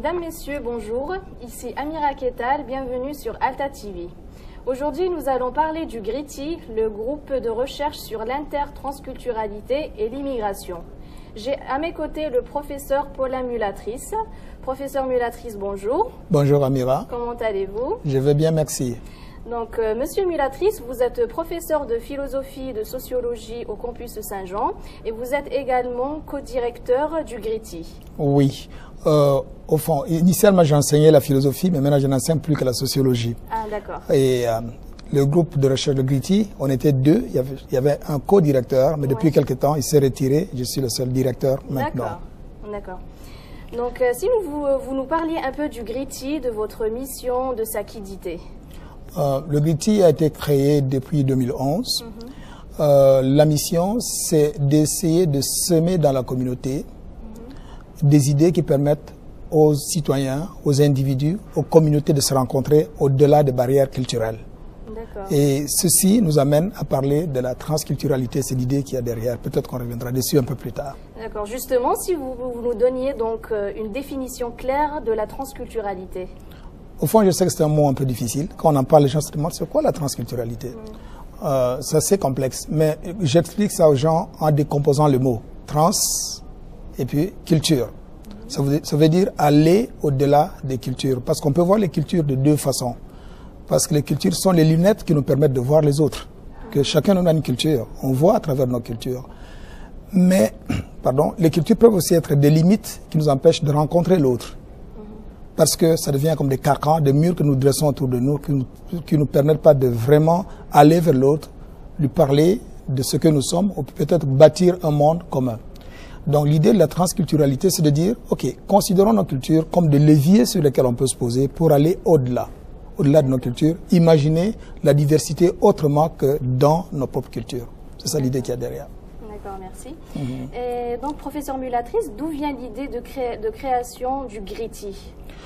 Mesdames, Messieurs, bonjour. Ici Amira Ketal, bienvenue sur Alta TV. Aujourd'hui, nous allons parler du GRITI, le groupe de recherche sur l'intertransculturalité et l'immigration. J'ai à mes côtés le professeur Paulin Mulatrice. Professeur Mulatrice, bonjour. Bonjour Amira. Comment allez-vous? Je vais bien, merci. Donc, Monsieur Mulatrice, vous êtes professeur de philosophie et de sociologie au campus Saint-Jean et vous êtes également co-directeur du GRITI. Oui. Au fond, initialement j'enseignais la philosophie, mais maintenant je n'enseigne plus que la sociologie. Ah, d'accord. Et le groupe de recherche de GRITI, on était deux. Il y avait un co-directeur, mais depuis quelque temps, il s'est retiré. Je suis le seul directeur maintenant. D'accord. Donc, si vous nous parliez un peu du GRITI, de votre mission, de sa quiddité. Le GRITI a été créé depuis 2011. La mission, c'est d'essayer de semer dans la communauté des idées qui permettent aux citoyens, aux individus, aux communautés de se rencontrer au-delà des barrières culturelles. Et ceci nous amène à parler de la transculturalité, c'est l'idée qu'il y a derrière. Peut-être qu'on reviendra dessus un peu plus tard. D'accord. Justement, si vous nous donniez donc une définition claire de la transculturalité. Au fond, je sais que c'est un mot un peu difficile. Quand on en parle, les gens se demandent c'est quoi la transculturalité. C'est assez complexe. Mais j'explique ça aux gens en décomposant le mot trans et puis culture. Ça veut dire aller au-delà des cultures. Parce qu'on peut voir les cultures de deux façons. Parce que les cultures sont les lunettes qui nous permettent de voir les autres. Que chacun nous a une culture. On voit à travers nos cultures. Mais, les cultures peuvent aussi être des limites qui nous empêchent de rencontrer l'autre. Parce que ça devient comme des carcans, des murs que nous dressons autour de nous, qui nous permettent pas de vraiment aller vers l'autre, lui parler de ce que nous sommes, ou peut-être bâtir un monde commun. Donc l'idée de la transculturalité, c'est de dire, ok, considérons nos cultures comme des leviers sur lesquels on peut se poser pour aller au-delà de nos cultures, imaginer la diversité autrement que dans nos propres cultures. C'est ça l'idée qu'il y a derrière. D'accord, merci. Et donc, professeur Mulatrice, d'où vient l'idée de création du GRITI?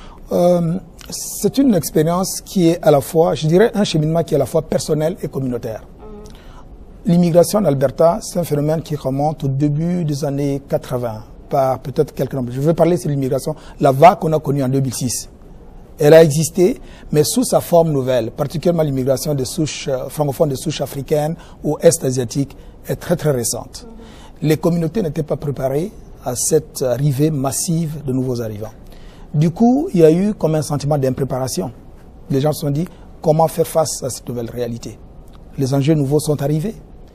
C'est une expérience qui est à la fois, je dirais, un cheminement qui est à la fois personnel et communautaire. L'immigration en Alberta, c'est un phénomène qui remonte au début des années 80, par peut-être quelques nombres. Je veux parler de l'immigration, la vague qu'on a connue en 2006. Elle a existé, mais sous sa forme nouvelle, particulièrement l'immigration des souches francophones, des souches africaines ou est-asiatiques, est très très récente. Les communautés n'étaient pas préparées à cette arrivée massive de nouveaux arrivants. Du coup, il y a eu comme un sentiment d'impréparation. Les gens se sont dit, comment faire face à cette nouvelle réalité? Les enjeux nouveaux sont arrivés.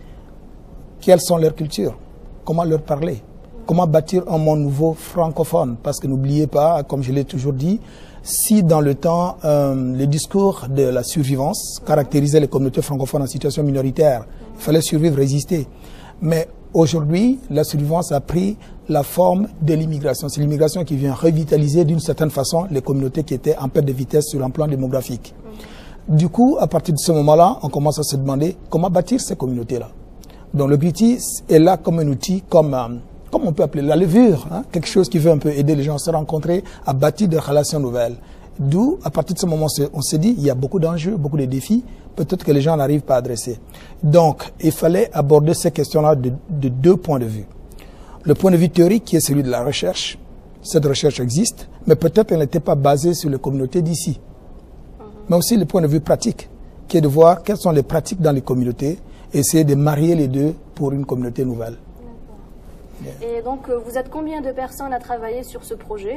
Quelles sont leurs cultures? Comment leur parler? Comment bâtir un monde nouveau francophone? Parce que n'oubliez pas, comme je l'ai toujours dit, si dans le temps, le discours de la survivance caractérisait les communautés francophones en situation minoritaire, il fallait survivre, résister. Mais aujourd'hui, la survivance a pris la forme de l'immigration. C'est l'immigration qui vient revitaliser d'une certaine façon les communautés qui étaient en perte de vitesse sur un plan démographique. Du coup, à partir de ce moment-là, on commence à se demander comment bâtir ces communautés-là. Donc le GRITI est là comme un outil, comme on peut appeler la levure, quelque chose qui veut un peu aider les gens à se rencontrer, à bâtir des relations nouvelles. D'où, à partir de ce moment, on s'est dit, il y a beaucoup d'enjeux, beaucoup de défis, peut-être que les gens n'arrivent pas à adresser. Donc, il fallait aborder ces questions-là de deux points de vue. Le point de vue théorique, qui est celui de la recherche. Cette recherche existe, mais peut-être qu'elle n'était pas basée sur les communautés d'ici. Mais aussi le point de vue pratique, qui est de voir quelles sont les pratiques dans les communautés, essayer de marier les deux pour une communauté nouvelle. Et donc, vous êtes combien de personnes à travailler sur ce projet?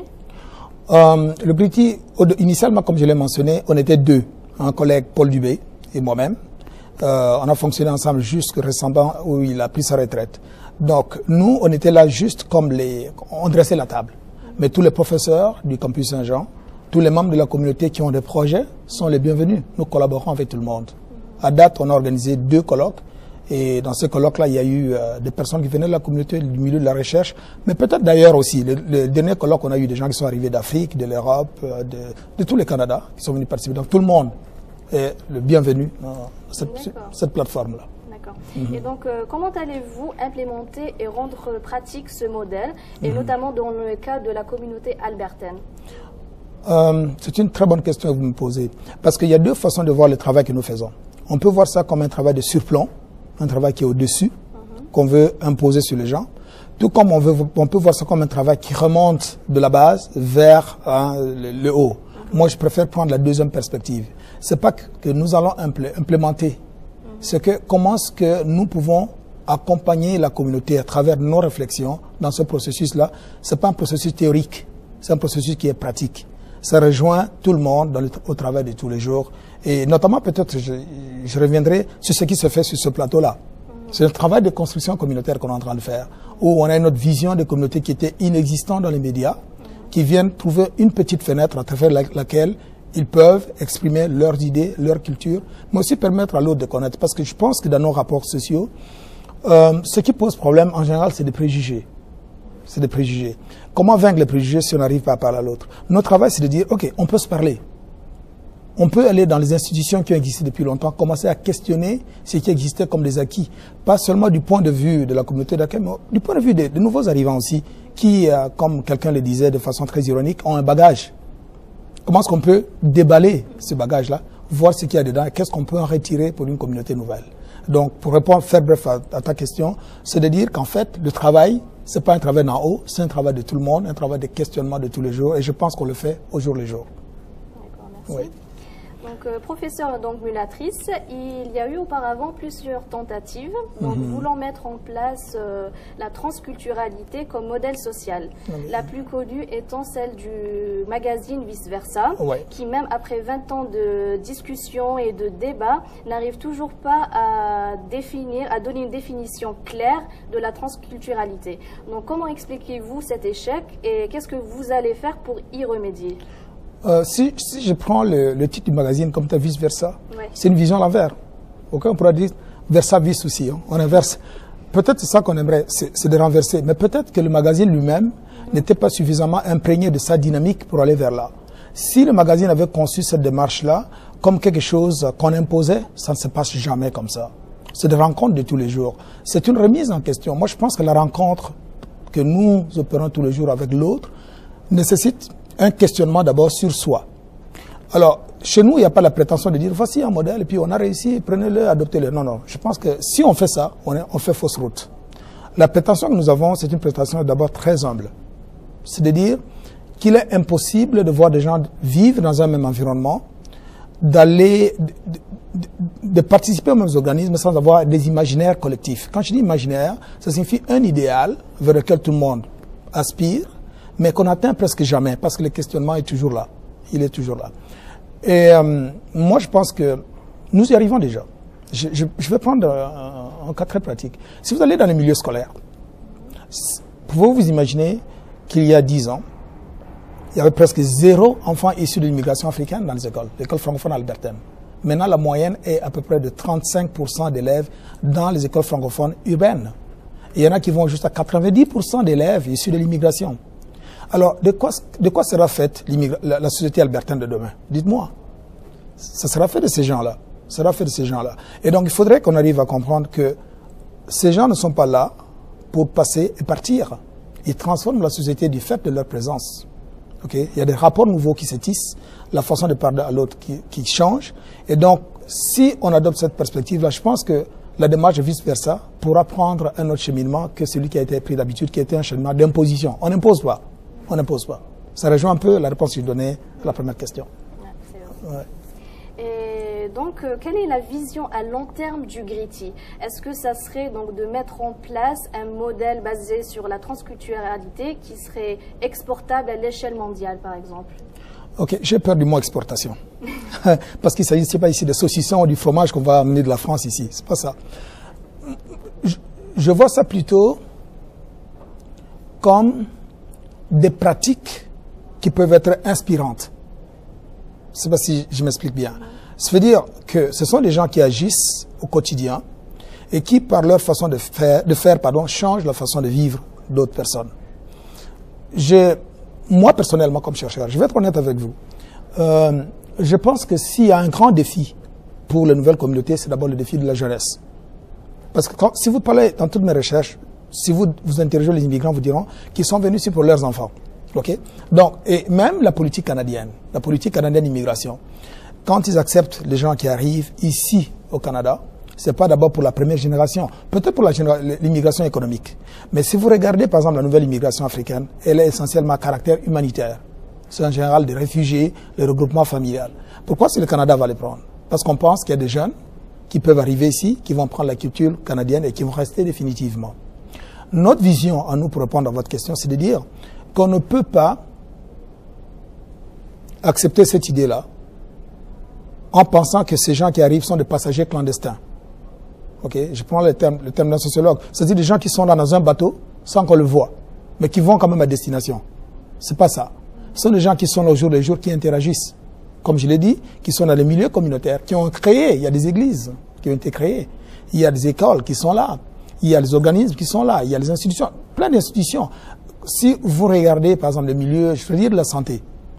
Le GRITI, initialement, comme je l'ai mentionné, on était deux. Un collègue, Paul Dubé, et moi-même. On a fonctionné ensemble jusqu'à récemment où il a pris sa retraite. Donc, nous, on était là juste comme on dressait la table. Mais tous les professeurs du campus Saint-Jean, tous les membres de la communauté qui ont des projets sont les bienvenus. Nous collaborons avec tout le monde. À date, on a organisé 2 colloques. Et dans ces colloques-là, il y a eu des personnes qui venaient de la communauté, du milieu de la recherche, mais peut-être d'ailleurs aussi. Le dernier colloque, on a eu des gens qui sont arrivés d'Afrique, de l'Europe, de tous les Canada, qui sont venus participer. Donc tout le monde est le bienvenu dans cette plateforme-là. D'accord. Et donc, comment allez-vous implémenter et rendre pratique ce modèle, et notamment dans le cas de la communauté albertaine? C'est une très bonne question que vous me posez, parce qu'il y a 2 façons de voir le travail que nous faisons. On peut voir ça comme un travail de surplomb, un travail qui est au-dessus, qu'on veut imposer sur les gens. Tout comme on peut voir ça comme un travail qui remonte de la base vers le haut. Moi, je préfère prendre la deuxième perspective. C'est pas que nous allons implémenter. C'est que comment est-ce que nous pouvons accompagner la communauté à travers nos réflexions dans ce processus-là. C'est pas un processus théorique, c'est un processus qui est pratique. Ça rejoint tout le monde au travail de tous les jours. Et notamment, peut-être, je reviendrai sur ce qui se fait sur ce plateau-là. C'est le travail de construction communautaire qu'on est en train de faire, où on a une autre vision de communauté qui était inexistante dans les médias, qui viennent trouver une petite fenêtre à travers laquelle ils peuvent exprimer leurs idées, leur culture, mais aussi permettre à l'autre de connaître. Parce que je pense que dans nos rapports sociaux, ce qui pose problème, en général, c'est des préjugés. C'est des préjugés. Comment vaincre les préjugés si on n'arrive pas à parler à l'autre? Notre travail, c'est de dire, OK, on peut se parler. On peut aller dans les institutions qui ont existé depuis longtemps, commencer à questionner ce qui existait comme des acquis. Pas seulement du point de vue de la communauté d'accueil, mais du point de vue des nouveaux arrivants aussi, qui, comme quelqu'un le disait de façon très ironique, ont un bagage. Comment est-ce qu'on peut déballer ce bagage-là, voir ce qu'il y a dedans, et qu'est-ce qu'on peut en retirer pour une communauté nouvelle? Donc, pour répondre, faire bref à ta question, c'est de dire qu'en fait, le travail, c'est pas un travail d'en haut, c'est un travail de tout le monde, un travail de questionnement de tous les jours, et je pense qu'on le fait au jour le jour. D'accord, merci. Oui. Donc, professeur Mulatrice, il y a eu auparavant plusieurs tentatives, donc voulant mettre en place la transculturalité comme modèle social. La plus connue étant celle du magazine Vice Versa, qui même après 20 ans de discussion et de débat, n'arrive toujours pas à donner une définition claire de la transculturalité. Donc, comment expliquez-vous cet échec et qu'est-ce que vous allez faire pour y remédier? Si je prends le titre du magazine comme tu as vice versa, c'est une vision à l'envers. Okay, on pourrait dire versa vice aussi. Hein. On inverse. Peut-être c'est ça qu'on aimerait, c'est de renverser. Mais peut-être que le magazine lui-même n'était pas suffisamment imprégné de sa dynamique pour aller vers là. Si le magazine avait conçu cette démarche-là comme quelque chose qu'on imposait, ça ne se passe jamais comme ça. C'est des rencontres de tous les jours. C'est une remise en question. Moi, je pense que la rencontre que nous opérons tous les jours avec l'autre nécessite un questionnement d'abord sur soi. Alors, chez nous, il n'y a pas la prétention de dire voici un modèle et puis on a réussi, prenez-le, adoptez-le. Non, non. Je pense que si on fait ça, on fait fausse route. La prétention que nous avons, c'est une prétention d'abord très humble. C'est de dire qu'il est impossible de voir des gens vivre dans un même environnement, de participer aux mêmes organismes sans avoir des imaginaires collectifs. Quand je dis imaginaire, ça signifie un idéal vers lequel tout le monde aspire, mais qu'on n'atteint presque jamais, parce que le questionnement est toujours là. Il est toujours là. Et moi, je pense que nous y arrivons déjà. Je vais prendre un cas très pratique. Si vous allez dans les milieux scolaires, pouvez-vous vous imaginer qu'il y a 10 ans, il y avait presque 0 enfants issus de l'immigration africaine dans les écoles, l'école francophone albertaine. Maintenant, la moyenne est à peu près de 35% d'élèves dans les écoles francophones urbaines. Et il y en a qui vont jusqu'à 90% d'élèves issus de l'immigration. Alors, de quoi sera faite la société albertaine de demain? Dites-moi. Ça sera fait de ces gens-là. Ça sera fait de ces gens-là. Et donc, il faudrait qu'on arrive à comprendre que ces gens ne sont pas là pour passer et partir. Ils transforment la société du fait de leur présence. Okay? Il y a des rapports nouveaux qui se tissent, la façon de parler à l'autre qui change. Et donc, si on adopte cette perspective-là, je pense que la démarche vice-versa pourra prendre un autre cheminement que celui qui a été pris d'habitude, qui était un cheminement d'imposition. On n'impose pas. On n'impose pas. Ça rejoint un peu la réponse que je donnais à la première question. Ouais. Et donc, quelle est la vision à long terme du Gritty? Est-ce que ça serait donc de mettre en place un modèle basé sur la transculturalité qui serait exportable à l'échelle mondiale, par exemple? Ok, j'ai peur du mot exportation. Parce qu'il ne s'agit pas ici de saucissons ou du fromage qu'on va amener de la France ici. C'est pas ça. Je vois ça plutôt comme des pratiques qui peuvent être inspirantes. Je ne sais pas si je m'explique bien. Ça veut dire que ce sont des gens qui agissent au quotidien et qui, par leur façon de faire, changent la façon de vivre d'autres personnes. Moi, personnellement, comme chercheur, je vais être honnête avec vous. Je pense que s'il y a un grand défi pour les nouvelles communautés, c'est d'abord le défi de la jeunesse. Parce que si vous parlez dans toutes mes recherches, si vous interrogez les immigrants, vous diront qu'ils sont venus ici pour leurs enfants. Okay? Donc, et même la politique canadienne d'immigration, quand ils acceptent les gens qui arrivent ici au Canada, c'est pas d'abord pour la première génération, peut-être pour l'immigration économique. Mais si vous regardez par exemple la nouvelle immigration africaine, elle est essentiellement à caractère humanitaire. C'est en général des réfugiés, le regroupement familial. Pourquoi si le Canada va les prendre? Parce qu'on pense qu'il y a des jeunes qui peuvent arriver ici, qui vont prendre la culture canadienne et qui vont rester définitivement. Notre vision, à nous, pour répondre à votre question, c'est de dire qu'on ne peut pas accepter cette idée-là en pensant que ces gens qui arrivent sont des passagers clandestins. Okay? Je prends le terme d'un sociologue. C'est-à-dire des gens qui sont là dans un bateau sans qu'on le voit, mais qui vont quand même à destination. C'est pas ça. Ce sont des gens qui sont là au jour le jour, qui interagissent. Comme je l'ai dit, qui sont dans les milieux communautaires, qui ont créé, il y a des églises qui ont été créées, il y a des écoles qui sont là, il y a des organismes qui sont là, il y a des institutions, plein d'institutions. Si vous regardez, par exemple, les milieux, je veux dire de la santé,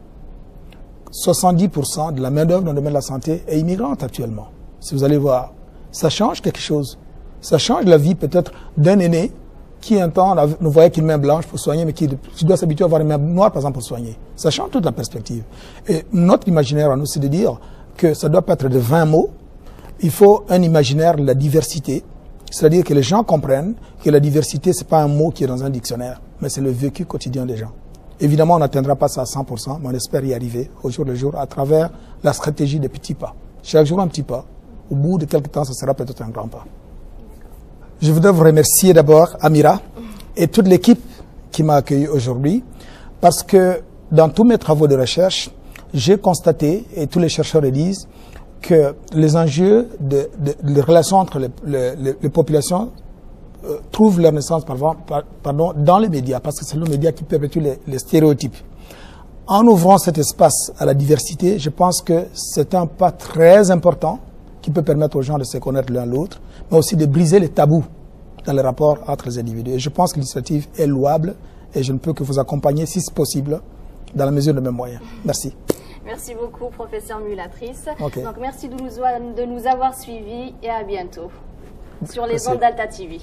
70% de la main-d'œuvre dans le domaine de la santé est immigrante actuellement. Si vous allez voir, ça change quelque chose. Ça change la vie peut-être d'un aîné qui un temps ne voyait qu'une main blanche pour soigner, mais qui doit s'habituer à avoir une main noire, par exemple, pour soigner. Ça change toute la perspective. Et notre imaginaire à nous, c'est de dire que ça doit pas être de 20 mots. Il faut un imaginaire de la diversité. C'est-à-dire que les gens comprennent que la diversité, c'est pas un mot qui est dans un dictionnaire, mais c'est le vécu quotidien des gens. Évidemment, on n'atteindra pas ça à 100%, mais on espère y arriver au jour le jour à travers la stratégie des petits pas. Chaque jour un petit pas. Au bout de quelques temps, ça sera peut-être un grand pas. Je voudrais vous remercier d'abord, Amira, et toute l'équipe qui m'a accueilli aujourd'hui, parce que dans tous mes travaux de recherche, j'ai constaté, et tous les chercheurs le disent, que les enjeux de relations entre les populations trouvent leur naissance dans les médias, parce que c'est le média qui perpétue les stéréotypes. En ouvrant cet espace à la diversité, je pense que c'est un pas très important qui peut permettre aux gens de se connaître l'un l'autre, mais aussi de briser les tabous dans les rapports entre les individus. Et je pense que l'initiative est louable et je ne peux que vous accompagner, si c'est possible, dans la mesure de mes moyens. Merci. Merci beaucoup, professeur Mulatrice. Okay. Donc, merci de nous avoir suivis et à bientôt sur les ondes d'Alta TV.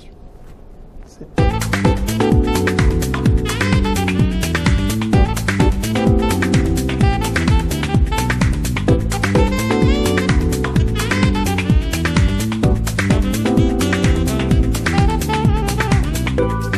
Merci.